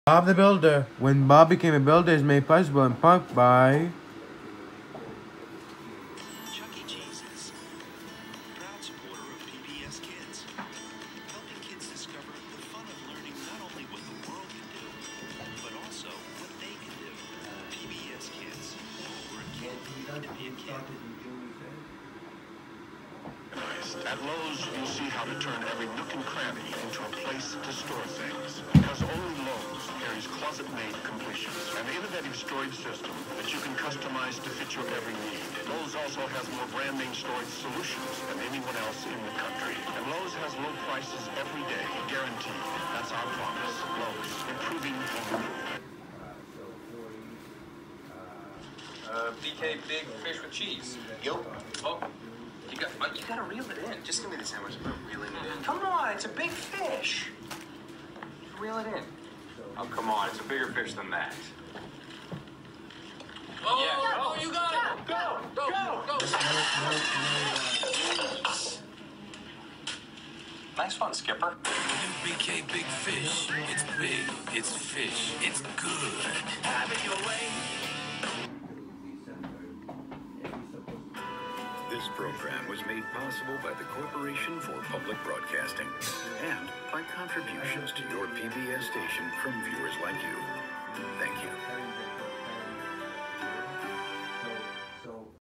Bob the Builder. When Bob became a builder is made possible in part by Chuck E. Cheese is a proud supporter of PBS Kids, helping kids discover the fun of learning not only what the world can do, but also what they can do. PBS Kids, where a kid can be a kid. At Lowe's, you'll see how to turn every nook and cranny into a place to store things. Because only Lowe's carries closet-made completions, an innovative storage system that you can customize to fit your every need. Lowe's also has more brand name storage solutions than anyone else in the country. And Lowe's has low prices every day, guaranteed. That's our promise. Lowe's, improving home improvement. BK big fish with cheese. Yo. Oh, you gotta reel it in. Just give me the sandwich. I'm reeling it in. Come on, it's a big fish. Reel it in. Oh, come on, it's a bigger fish than that. Oh, Yeah, oh, you got it. Go. Nice one, Skipper. New BK Big Fish. It's big. It's fish. It's good. Have it your way. This program was made possible by the Corporation for Public Broadcasting and by contributions to your PBS station from viewers like you. Thank you.